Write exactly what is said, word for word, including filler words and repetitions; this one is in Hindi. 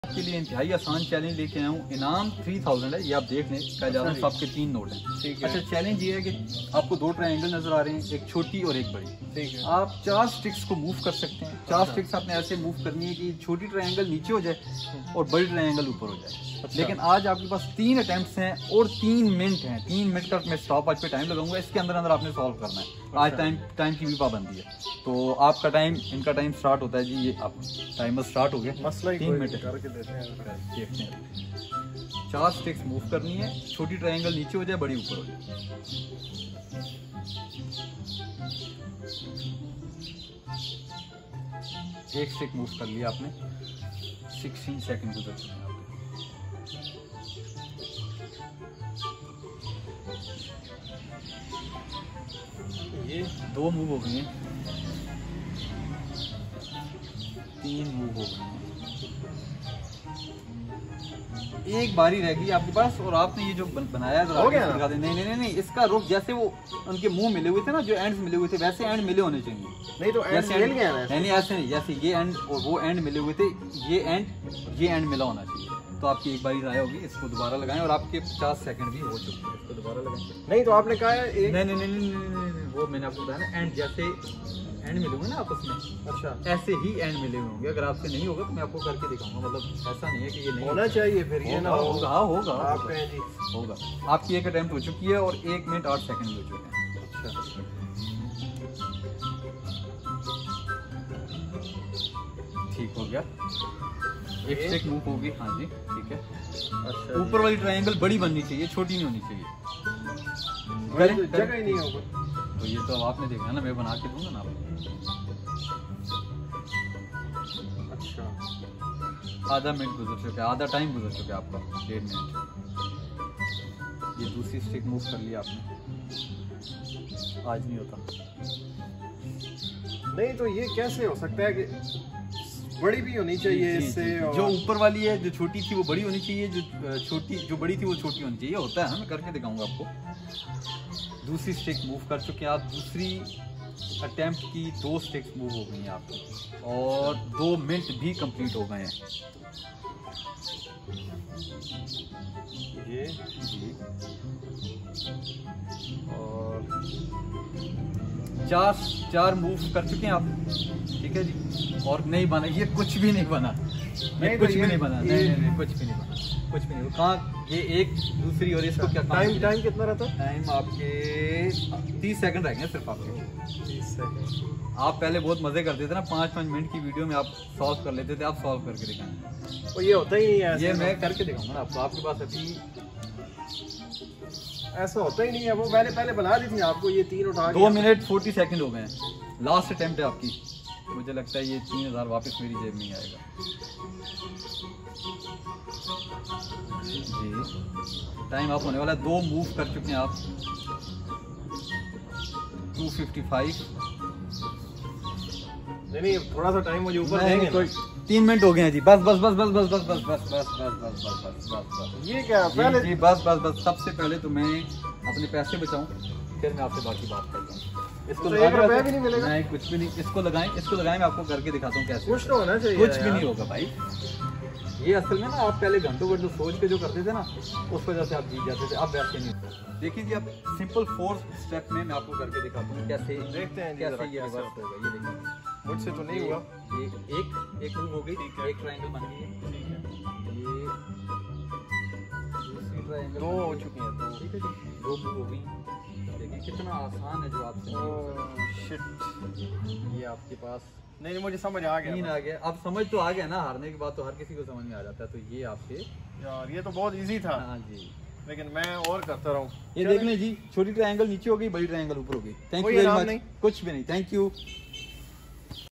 आपके लिए इंतहाई आसान चैलेंज लेके आया हूँ। इनाम थ्री थाउजेंड है, ये आप देख लें। कह जा रहा हूँ सबके तीन नोट हैं। अच्छा, चैलेंज ये है कि आपको दो ट्रायंगल नजर आ रहे हैं, एक छोटी और एक बड़ी। ठीक है। आप चार स्टिक्स को मूव कर सकते हैं। चार अच्छा। स्टिक्स आपने ऐसे मूव करनी है कि छोटी ट्रायंगल नीचे हो जाए और बड़ी ट्रायंगल ऊपर हो जाए। अच्छा। लेकिन आज आपके पास तीन अटेम्प्ट्स हैं और तीन मिनट हैं। तीन मिनट का मैं स्टॉप आज पे टाइम लगाऊंगा। इसके अंदर अंदर आपने सॉल्व करना है। अच्छा। आज टाइम टाइम की भी पाबंदी है, तो आपका टाइम, इनका टाइम स्टार्ट होता है जी। ये आप टाइमर स्टार्ट हो गया। मसला तीन मिनट करके देते हैं। देखते हैं। चार स्टिक्स मूव करनी है, छोटी ट्रायंगल नीचे हो जाए, बड़ी ऊपर हो जाए। एक स्टिक मूव कर लिया आपने, सिक्सटीन सेकंड गुजर चुके हैं। ये दो मूव हो गई हैं, तीन मूव हो गई हैं, एक बारी रह गई आपके पास। और आपने ये जो बनाया हो गया ना? नहीं नहीं नहीं नहीं, इसका रुख जैसे वो उनके मुंह मिले हुए थे ना, जो एंड्स मिले हुए थे, वैसे एंड मिले होने चाहिए। नहीं तो एंड मिल गया ना? नहीं ऐसे नहीं, जैसे ये एंड और वो एंड मिले हुए थे, ये एंड ये एंड मिला होना चाहिए। तो आपकी एक बारी राय होगी, इसको दोबारा लगाएं। और आपके पचास सेकंड भी हो चुके हैं, इसको दोबारा लगाएं। नहीं तो आपने कहा है एक... नहीं नहीं नहीं नहीं नहीं, वो मैंने आपको बताया ना, एंड जैसे एंड मिले होंगे ना आपस में। अच्छा, ऐसे ही एंड मिले हुए होंगे। अगर आपसे नहीं होगा तो मैं आपको करके दिखाऊंगा। मतलब ऐसा नहीं है कि ये नहीं होना चाहिए, फिर ये ना होगा। हाँ होगा, आपका जी होगा। आपकी एक अटेम्प्ट हो चुकी है और एक मिनट आठ सेकंड हो चुके हैं। अच्छा, ठीक हो गया। एक स्टिक मूव होगी। हाँ जी ठीक है। अच्छा, ऊपर वाली ट्रायंगल बड़ी बननी चाहिए, छोटी नहीं होनी चाहिए। तो जगह ही नहीं होगा तो ये तो आपने देखना ना, मैं बना के दूंगा ना आपको। अच्छा, आधा मिनट गुजर चुका है, आधा टाइम गुजर चुका है आपका, डेढ़ मिनट। ये दूसरी स्टिक मूव कर लिया आपने। आज नहीं होता। नहीं तो ये कैसे हो सकता है कि बड़ी भी होनी चाहिए इससे? और... जो ऊपर वाली है, जो छोटी थी वो बड़ी होनी चाहिए, जो छोटी जो बड़ी थी वो छोटी होनी चाहिए। होता है, मैं करके दिखाऊंगा आपको। दूसरी स्टिक मूव कर चुके हैं आप। दूसरी अटेम्प्ट की दो स्टिक्स मूव हो गई हैं आपकी और दो मिनट भी कंप्लीट हो गए हैं। ये जी और चार चार मूव कर चुके हैं आप। ठीक है जी। और नहीं बना, ये कुछ भी नहीं बना। नहीं कुछ भी नहीं बना। नहीं नहीं नहीं, कुछ भी नहीं बना, कुछ भी नहीं। कहाँ ये एक दूसरी और इसको क्या टाइम टाइम कितना रहता है? टाइम आपके तीस सेकंड रह गए सिर्फ आपके। तीस सेकंड। आप पहले बहुत मजे करते थे ना, पाँच पाँच मिनट की वीडियो में आप सॉल्व कर लेते थे। आप सॉल्व करके दिखाएंगे तो ये होता ही नहीं है। ये मैं करके दिखाऊंगा आपको। आपके पास अभी ऐसा होता ही नहीं है। वो मैंने पहले बना दी थी आपको। ये तीन उठा दो मिनट फोर्टी सेकंड हो गए हैं। लास्ट अटेम्प्ट है आपकी। मुझे लगता है ये तीन हजार वापस मेरी जेब में ही आएगा जी। टाइम आप होने वाला है। दो मूव कर चुके हैं आप। Two fifty five. नहीं नहीं, थोड़ा सा टाइम मुझे ऊपर देंगे ना। तीन मिनट हो गए हैं जी। बस बस बस बस बस बस बस बस बस बस बस बस बस बस बस ये क्या पहले जी? बस बस बस सबसे पहले तो मैं अपने पैसे बचाऊं, फिर मैं आपसे बाकी बात करता हूँ। इसको तो एक रुपया भी नहीं मिलेगा। नहीं कुछ भी नहीं। इसको लगाएं, इसको लगाएं। मैं आपको करके दिखाता हूँ कैसे। कुछ तो होना चाहिए। कुछ भी नहीं होगा भाई। ये असल में ना, आप पहले घंटों घंटों सोच के जो करते थे ना, उस वजह से आप जीत जाते थे। अब वैसे नहीं। देखिए जी, अब सिंपल फोर स्टेप में मैं आपको करके दिखाता हूँ कैसे। देखते हैं कैसे ये रिवर्स होगा। ये देखिए, मुझसे तो नहीं हुआ। ये एक एक मूव हो गई, एक ट्रायंगल बन गई है। ठीक है। ये दूसरी ट्रायंगल दो हो चुकी हैं। दो ठीक है जी, दो मूव हो गई। देखिए कितना आसान है जो आपसे। ओह शिट, ये आपके पास नहीं नहीं, मुझे समझ आ गया। तीन आ गया। अब समझ तो आ गया ना, हारने के बाद तो हर किसी को समझ में आ जाता है। तो ये आपसे यार, ये तो बहुत इजी था। हाँ जी, लेकिन मैं और करता रहूं। ये देख लें जी, छोटी ट्रायंगल नीचे हो गई, बड़ी ट्रायंगल ऊपर हो गई। Thank you very much. कुछ भी नहीं। Thank you.